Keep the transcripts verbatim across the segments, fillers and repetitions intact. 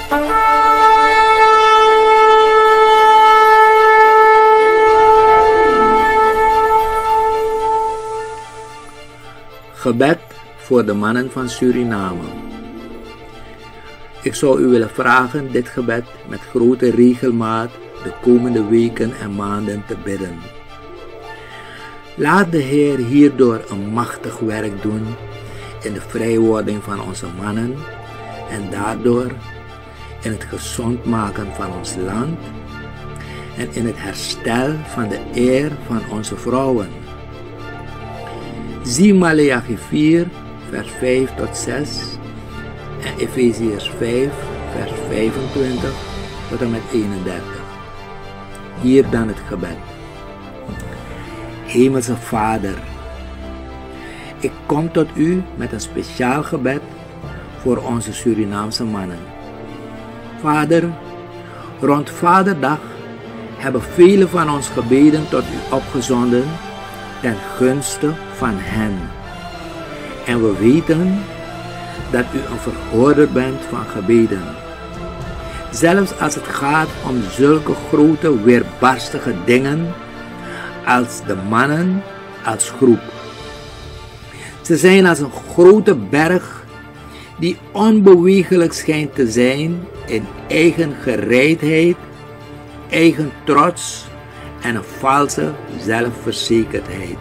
Gebed voor de mannen van Suriname. Ik zou u willen vragen dit gebed met grote regelmaat de komende weken en maanden te bidden. Laat de Heer hierdoor een machtig werk doen in de vrijwording van onze mannen en daardoor in het gezond maken van ons land en in het herstel van de eer van onze vrouwen. Zie Maleachi vier, vers vijf tot zes en Efeziërs vijf, vers vijfentwintig tot en met eenendertig. Hier dan het gebed. Hemelse Vader, ik kom tot u met een speciaal gebed voor onze Surinaamse mannen. Vader, rond Vaderdag hebben velen van ons gebeden tot u opgezonden ten gunste van hen. En we weten dat u een verhoorder bent van gebeden. Zelfs als het gaat om zulke grote weerbarstige dingen als de mannen als groep. Ze zijn als een grote berg die onbewegelijk schijnt te zijn in eigen gereidheid, eigen trots en een valse zelfverzekerdheid.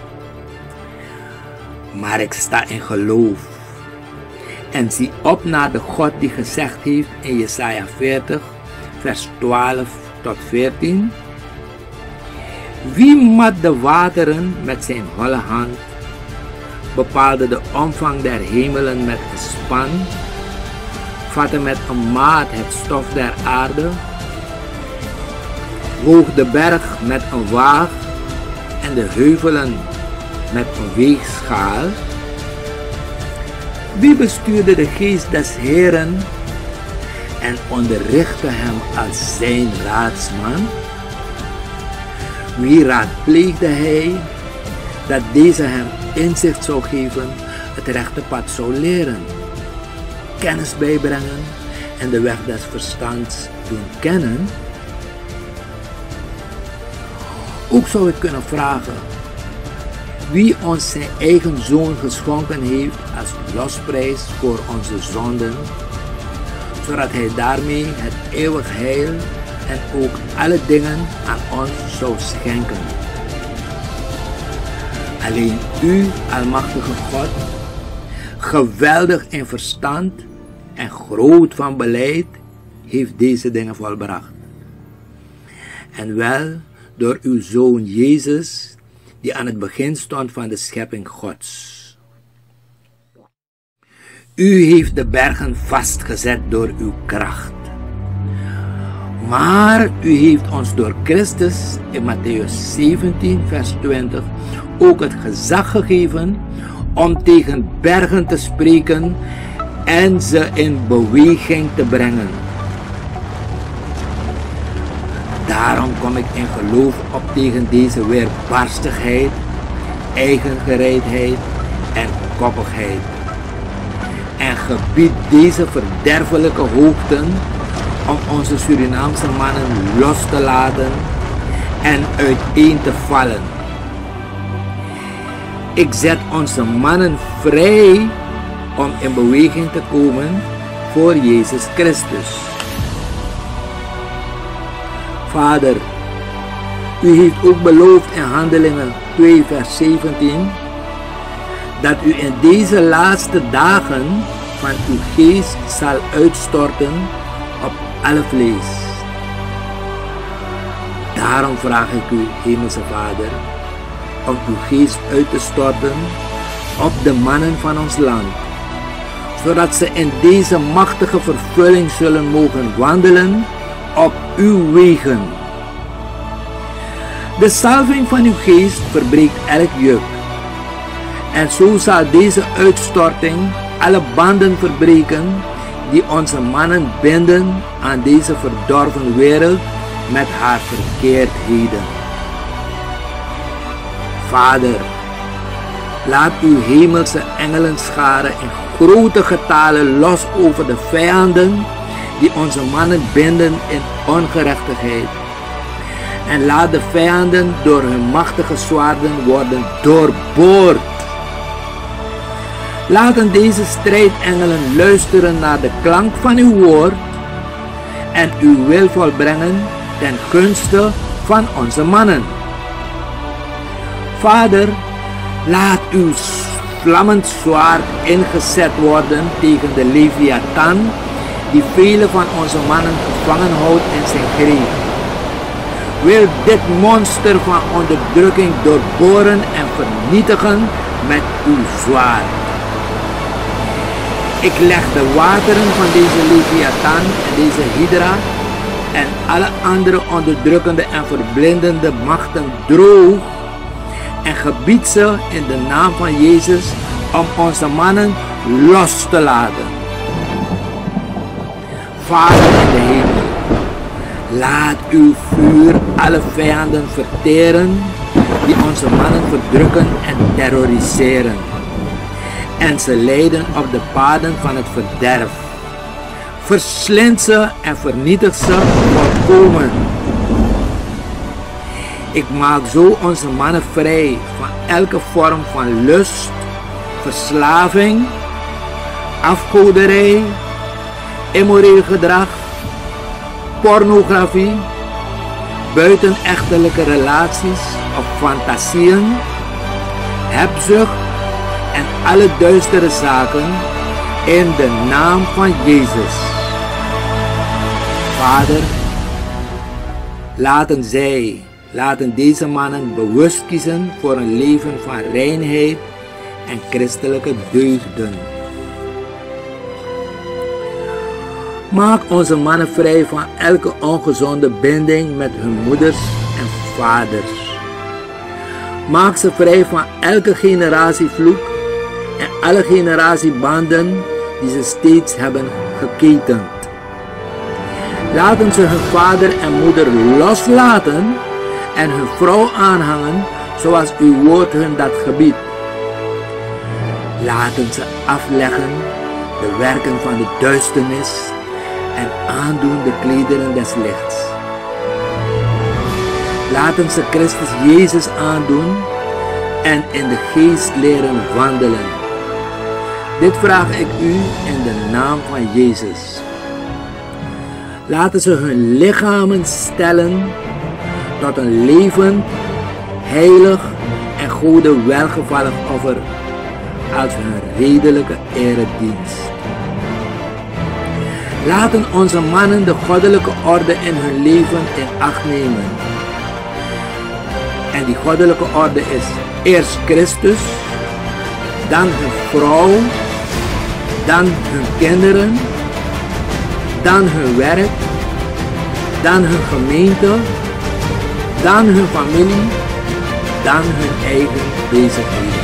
Maar ik sta in geloof en zie op naar de God die gezegd heeft in Jesaja veertig, vers twaalf tot veertien. Wie mat de wateren met zijn holle hand, bepaalde de omvang der hemelen met een span, vatte met een maat het stof der aarde, woog de berg met een waag en de heuvelen met een weegschaal. Wie bestuurde de geest des Heeren en onderrichtte hem als zijn raadsman? Wie raadpleegde hij dat deze hem inzicht zou geven, het rechte pad zou leren, kennis bijbrengen en de weg des verstands doen kennen? Ook zou ik kunnen vragen wie ons zijn eigen zoon geschonken heeft als losprijs voor onze zonden, zodat hij daarmee het eeuwig heil en ook alle dingen aan ons zou schenken. Alleen u, almachtige God, geweldig in verstand en groot van beleid, heeft deze dingen volbracht. En wel door uw Zoon Jezus, die aan het begin stond van de schepping Gods. U heeft de bergen vastgezet door uw kracht. Maar u heeft ons door Christus in Mattheüs zeventien, vers twintig ook het gezag gegeven om tegen bergen te spreken en ze in beweging te brengen. Daarom kom ik in geloof op tegen deze weerbarstigheid, eigengereidheid en koppigheid. En gebied deze verderfelijke hoogten om onze Surinaamse mannen los te laten en uiteen te vallen. Ik zet onze mannen vrij om in beweging te komen voor Jezus Christus. Vader, u heeft ook beloofd in Handelingen twee vers zeventien dat u in deze laatste dagen van uw geest zal uitstorten op alle vlees. Daarom vraag ik u, Hemelse Vader, om uw geest uit te storten op de mannen van ons land, zodat ze in deze machtige vervulling zullen mogen wandelen op uw wegen. De salving van uw geest verbreekt elk juk. En zo zal deze uitstorting alle banden verbreken die onze mannen binden aan deze verdorven wereld met haar verkeerdheden. Vader, laat uw hemelse engelenscharen in grote getalen los over de vijanden die onze mannen binden in ongerechtigheid. En laat de vijanden door hun machtige zwaarden worden doorboord. Laten deze strijdengelen luisteren naar de klank van uw woord en uw wil volbrengen ten gunste van onze mannen. Vader, laat uw vlammend zwaard ingezet worden tegen de Leviathan, die vele van onze mannen gevangen houdt in zijn greep. Wil dit monster van onderdrukking doorboren en vernietigen met uw zwaard. Ik leg de wateren van deze Leviathan en deze Hydra en alle andere onderdrukkende en verblindende machten droog en gebied ze in de naam van Jezus om onze mannen los te laten. Vader in de hemel, laat uw vuur alle vijanden verteren die onze mannen verdrukken en terroriseren. En ze leiden op de paden van het verderf. Verslind ze en vernietig ze volkomen. Ik maak zo onze mannen vrij van elke vorm van lust, verslaving, afgoderij, immoreel gedrag, pornografie, buitenechtelijke relaties of fantasieën, hebzucht en alle duistere zaken in de naam van Jezus. Vader, laten zij, laten deze mannen bewust kiezen voor een leven van reinheid en christelijke deugden. Maak onze mannen vrij van elke ongezonde binding met hun moeders en vaders. Maak ze vrij van elke generatievloek en alle generatiebanden die ze steeds hebben geketend. Laten ze hun vader en moeder loslaten en hun vrouw aanhangen zoals uw woord hun dat gebiedt. Laten ze afleggen de werken van de duisternis en aandoen de klederen des lichts. Laten ze Christus Jezus aandoen en in de geest leren wandelen. Dit vraag ik u in de naam van Jezus. Laten ze hun lichamen stellen tot een levend, heilig en Gode welgevallig offer als hun redelijke eredienst. Laten onze mannen de goddelijke orde in hun leven in acht nemen. En die goddelijke orde is eerst Christus, dan hun vrouw, dan hun kinderen, dan hun werk, dan hun gemeente, dan hun familie, dan hun eigen bezigheden.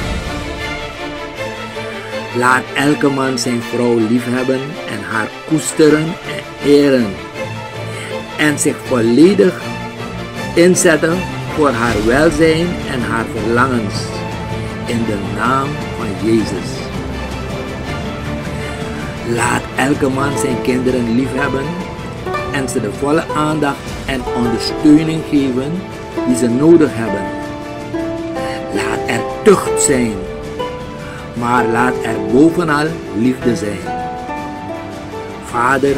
Laat elke man zijn vrouw liefhebben en haar koesteren en eren en zich volledig inzetten voor haar welzijn en haar verlangens in de naam van Jezus. Laat elke man zijn kinderen liefhebben en ze de volle aandacht en ondersteuning geven die ze nodig hebben. Laat er tucht zijn, maar laat er bovenal liefde zijn. Vader,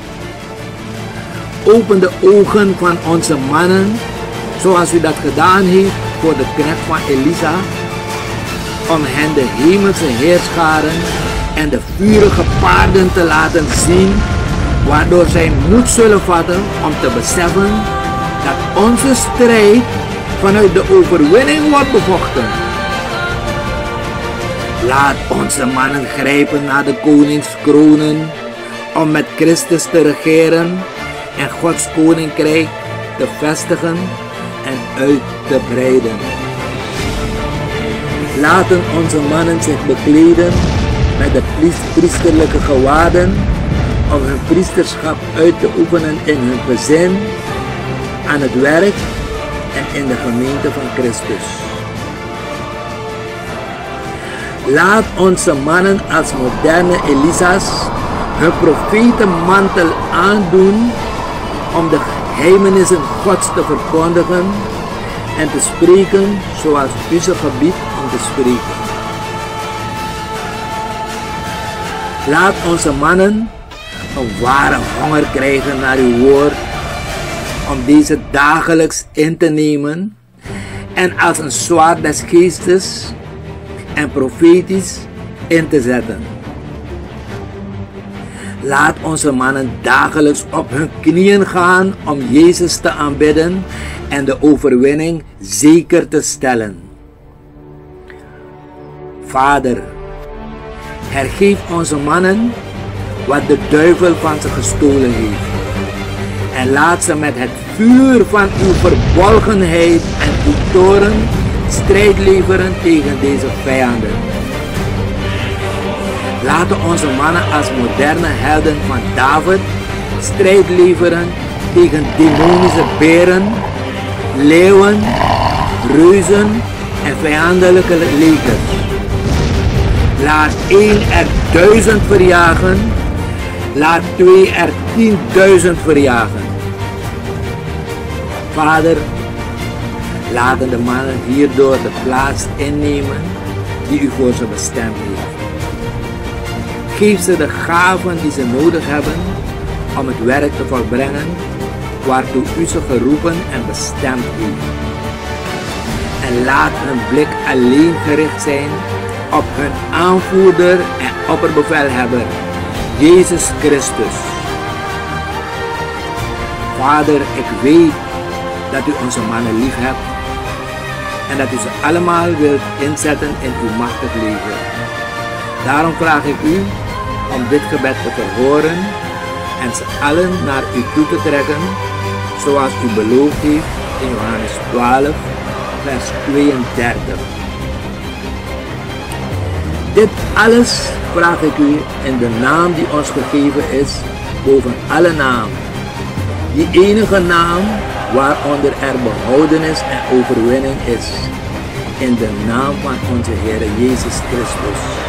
open de ogen van onze mannen, zoals u dat gedaan heeft voor de knecht van Elisa, om hen de hemelse heerscharen en de vurige paarden te laten zien, waardoor zij moed zullen vatten om te beseffen dat onze strijd vanuit de overwinning wordt bevochten. Laat onze mannen grijpen naar de koningskronen om met Christus te regeren en Gods koninkrijk te vestigen en uit te breiden. Laten onze mannen zich bekleden met de priesterlijke gewaden om hun priesterschap uit te oefenen in hun gezin, aan het werk en in de gemeente van Christus. Laat onze mannen als moderne Elisa's hun profetenmantel aandoen om de geheimenissen Gods te verkondigen en te spreken zoals u ze gebiedt om te spreken. Laat onze mannen een ware honger krijgen naar uw woord, om deze dagelijks in te nemen en als een zwaard des geestes en profetisch in te zetten. Laat onze mannen dagelijks op hun knieën gaan om Jezus te aanbidden en de overwinning zeker te stellen. Vader, hergeef onze mannen wat de duivel van ze gestolen heeft. En laat ze met het vuur van uw verborgenheid en uw toren strijd leveren tegen deze vijanden. Laten onze mannen als moderne helden van David strijd leveren tegen demonische beren, leeuwen, reuzen en vijandelijke legers. Laat één er duizend verjagen, laat twee er tienduizend verjagen. Vader, laten de mannen hierdoor de plaats innemen die u voor ze bestemd heeft. Geef ze de gaven die ze nodig hebben om het werk te volbrengen waartoe u ze geroepen en bestemd heeft. En laat hun blik alleen gericht zijn op hun aanvoerder en opperbevelhebber, Jezus Christus. Vader, ik weet dat u onze mannen lief hebt en dat u ze allemaal wilt inzetten in uw machtig leven. Daarom vraag ik u om dit gebed te verhoren en ze allen naar u toe te trekken, zoals u beloofd heeft in Johannes twaalf, vers tweeëndertig. Dit alles vraag ik u in de naam die ons gegeven is boven alle naam, die enige naam waaronder er behoudenis en overwinning is, in de naam van onze Heer Jezus Christus.